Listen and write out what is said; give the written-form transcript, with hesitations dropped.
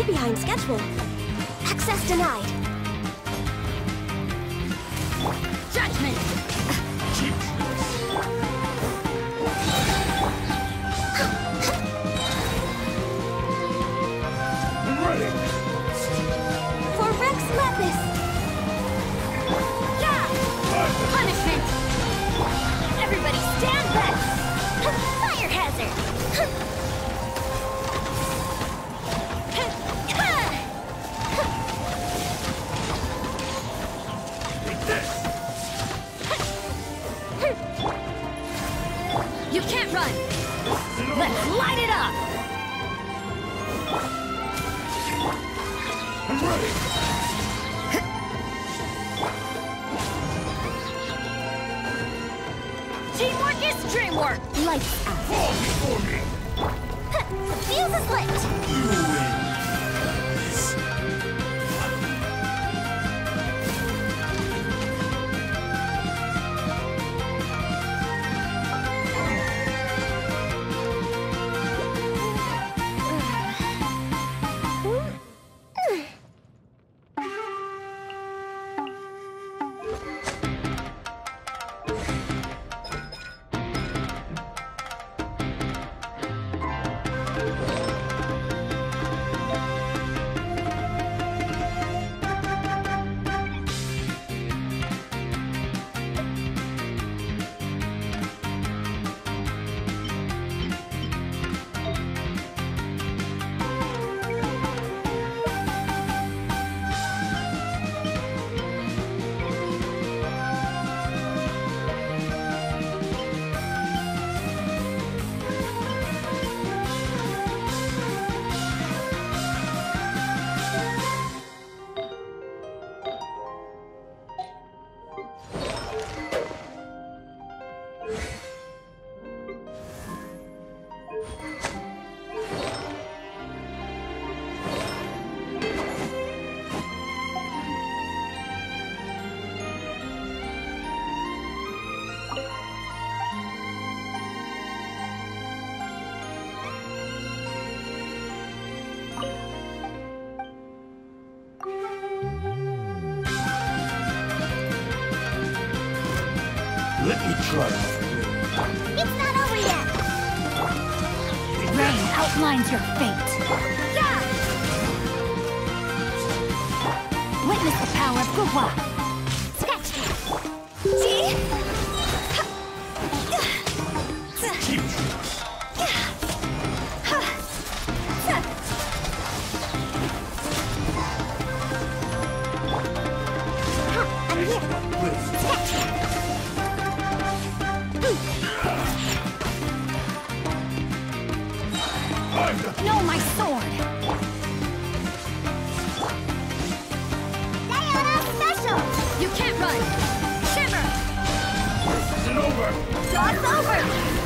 way behind schedule. Access denied. Judgment! I'm ready! For Rex Lapis! Yeah! Punishment! Everybody stand back! Fire hazard! You can't run! Let's light it up! I'm ready! Teamwork is dreamwork! Lights out! Fall before me! The fuse is lit! You win! Let me try. It's not over yet! Rain outlines your fate. Yeah! Witness the power of Gua. Sketch! See? Keep I'm here! Sketch! No, my sword! Diana Special! You can't run! Shimmer! This isn't over! Dog's over!